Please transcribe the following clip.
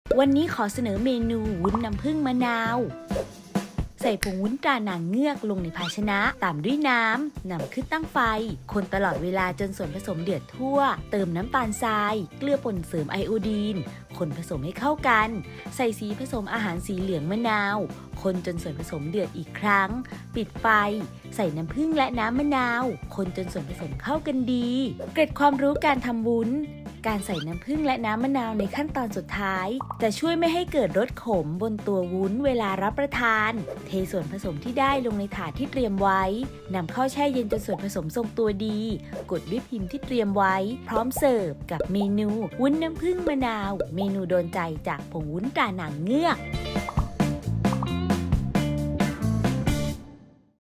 วันนี้ขอเสนอเมนูวุ้นน้ำผึ้งมะนาวใส่ผงวุ้นตราหนางเงือกลงในภาชนะตามด้วยน้ำนำขึ้นตั้งไฟคนตลอดเวลาจนส่วนผสมเดือดทั่วเติมน้ำตาลทรายเกลือป่นเสริมไอโอดีนคนผสมให้เข้ากันใส่สีผสมอาหารสีเหลืองมะนาวคนจนส่วนผสมเดือดอีกครั้งปิดไฟใส่น้ำผึ้งและน้ำมะนาวคนจนส่วนผสมเข้ากันดีเกร็ดความรู้การทำวุ้นการใส่น้ำผึ้งและน้ำมะนาวในขั้นตอนสุดท้ายจะช่วยไม่ให้เกิดรสขมบนตัววุ้นเวลารับประทานเทส่วนผสมที่ได้ลงในถาดที่เตรียมไว้นำเข้าแช่เย็นจนส่วนผสมทรงตัวดีกดด้วยพิมพ์ที่เตรียมไว้พร้อมเสิร์ฟกับเมนูวุ้นน้ำผึ้งมะนาวเมนูโดนใจจากผงวุ้นตราหนางเงือก